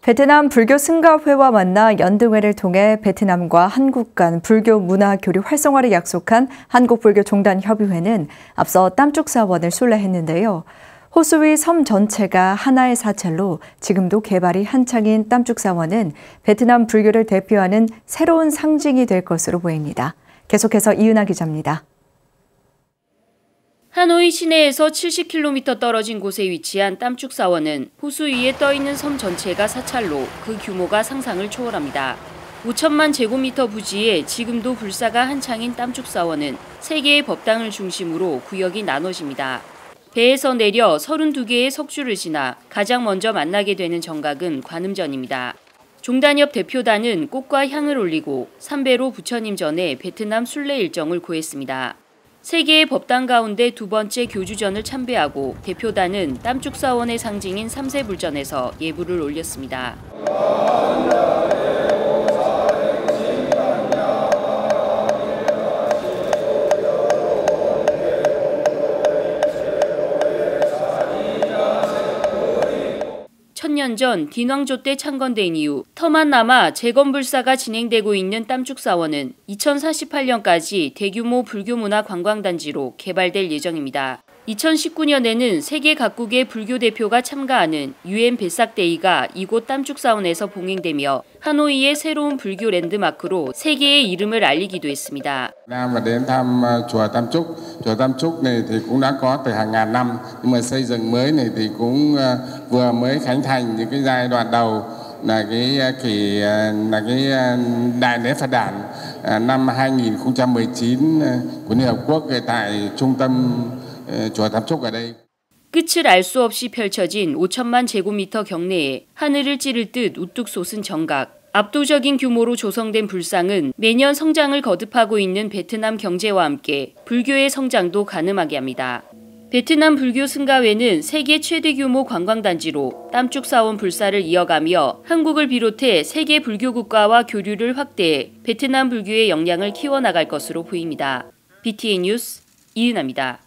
베트남 불교 승가회와 만나 연등회를 통해 베트남과 한국 간 불교 문화 교류 활성화를 약속한 한국불교종단협의회는 앞서 땀죽사원을 순례했는데요. 호수 위 섬 전체가 하나의 사찰로 지금도 개발이 한창인 땀죽사원은 베트남 불교를 대표하는 새로운 상징이 될 것으로 보입니다. 계속해서 이은하 기자입니다. 하노이 시내에서 70km 떨어진 곳에 위치한 땀죽사원은 호수 위에 떠있는 섬 전체가 사찰로 그 규모가 상상을 초월합니다. 5천만 제곱미터 부지에 지금도 불사가 한창인 땀죽사원은 3개의 법당을 중심으로 구역이 나눠집니다. 배에서 내려 32개의 석주를 지나 가장 먼저 만나게 되는 정각은 관음전입니다. 종단협 대표단은 꽃과 향을 올리고 삼배로 부처님 전에 베트남 순례 일정을 고했습니다. 3개의 법당 가운데 두 번째 교주전을 참배하고 대표단은 땀죽사원의 상징인 삼세불전에서 예불을 올렸습니다. 천년 전 딘왕조 때 창건된 이후 터만 남아 재건불사가 진행되고 있는 땀죽사원은 2048년까지 대규모 불교문화 관광단지로 개발될 예정입니다. 2019년에는 세계 각국의 불교 대표가 참가하는 UN 벳삭데이가 이곳 땀죽사원에서 봉행되며 하노이의 새로운 불교 랜드마크로 세계의 이름을 알리기도 했습니다. Đến thăm chùa Tam Trúc. Chùa Tam Trúc này thì cũng đã có từ hàng ngàn năm, nhưng mà xây dựng mới này thì cũng vừa mới khánh thành những cái giai đoạn đầu là cái đại lễ Phật đản năm 2019 của Liên Hợp Quốc tại trung tâm chùa Tam Trúc ở đây. 끝을 알 수 없이 펼쳐진 5천만 제곱미터 경내에 하늘을 찌를 듯 우뚝 솟은 정각. 압도적인 규모로 조성된 불상은 매년 성장을 거듭하고 있는 베트남 경제와 함께 불교의 성장도 가늠하게 합니다. 베트남 불교 승가회는 세계 최대 규모 관광단지로 땀죽사원 불사를 이어가며 한국을 비롯해 세계 불교 국가와 교류를 확대해 베트남 불교의 역량을 키워나갈 것으로 보입니다. BTN 뉴스 이은하입니다.